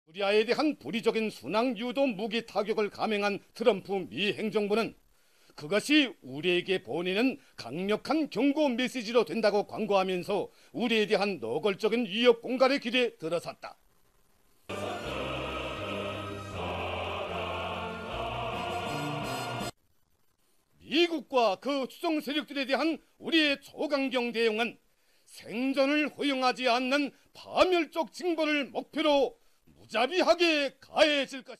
시리아에 대한 불의적인 순항 유도 무기 타격을 감행한 트럼프 미 행정부는 그것이 우리에게 보내는 강력한 경고 메시지로 된다고 광고하면서 우리에 대한 노골적인 위협 공갈의 길에 들어섰다. 미국과 그 추종 세력들에 대한 우리의 초강경 대응은 생존을 허용하지 않는 파멸적 징벌을 목표로 무자비하게 가해질 것이다.